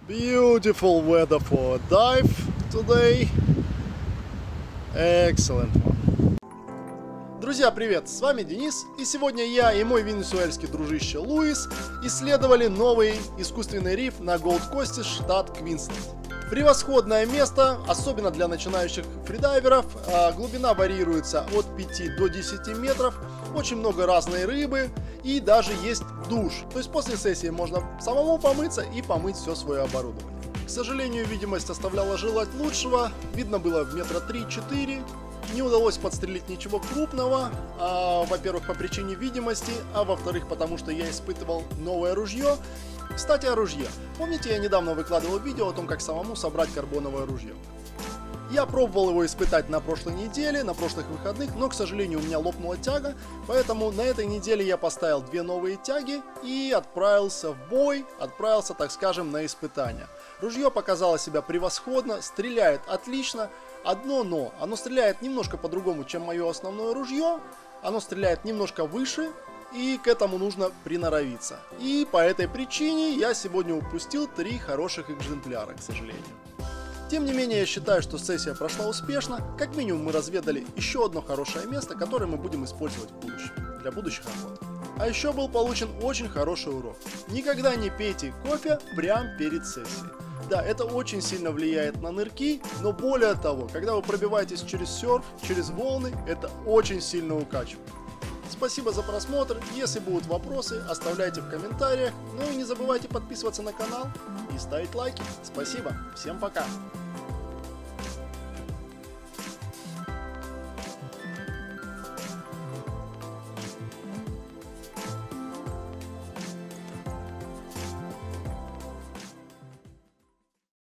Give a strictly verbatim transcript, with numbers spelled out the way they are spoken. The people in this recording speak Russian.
Beautiful weather for a dive today. Excellent one. Друзья, привет! С вами Денис, и сегодня я и мой венесуэльский дружище Луис исследовали новый искусственный риф на Голд-Косте, штат Квинсленд. Превосходное место, особенно для начинающих фридайверов. Глубина варьируется от пяти до десяти метров, очень много разной рыбы и даже есть душ. То есть после сессии можно самому помыться и помыть все свое оборудование. К сожалению, видимость оставляла желать лучшего, видно было в метра три-четыре. Не удалось подстрелить ничего крупного, а, во-первых, по причине видимости, а во-вторых, потому что я испытывал новое ружье. Кстати, о ружье. Помните, я недавно выкладывал видео о том, как самому собрать карбоновое ружье? Я пробовал его испытать на прошлой неделе, на прошлых выходных, но, к сожалению, у меня лопнула тяга, поэтому на этой неделе я поставил две новые тяги и отправился в бой, отправился, так скажем, на испытание. Ружье показало себя превосходно, стреляет отлично. Одно но, оно стреляет немножко по-другому, чем мое основное ружье, оно стреляет немножко выше, и к этому нужно приноровиться. И по этой причине я сегодня упустил три хороших экземпляра, к сожалению. Тем не менее, я считаю, что сессия прошла успешно, как минимум мы разведали еще одно хорошее место, которое мы будем использовать в будущем, для будущих охот. А еще был получен очень хороший урок. Никогда не пейте кофе прямо перед сессией. Да, это очень сильно влияет на нырки, но более того, когда вы пробиваетесь через серф, через волны, это очень сильно укачивает. Спасибо за просмотр, если будут вопросы, оставляйте в комментариях, ну и не забывайте подписываться на канал и ставить лайки. Спасибо, всем пока!